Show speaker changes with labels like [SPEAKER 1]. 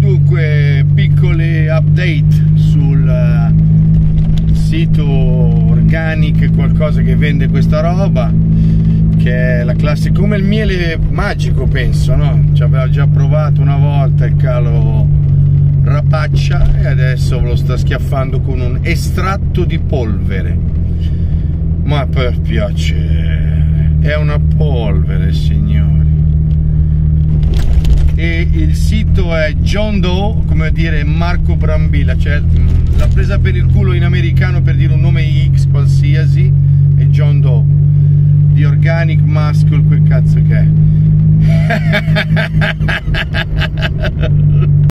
[SPEAKER 1] Dunque, piccoli update sul sito Organic, qualcosa che vende questa roba, che è la classica, come il miele magico, penso, no? Ci aveva già provato una volta il calo Rapaccia e adesso lo sta schiaffando con un estratto di polvere. Ma per piacere, è una polvere, signori. E il sito è John Doe, come dire Marco Brambilla, cioè l'ha presa per il culo in americano per dire un nome X qualsiasi, è John Doe di Organic Muscle, quel cazzo che è.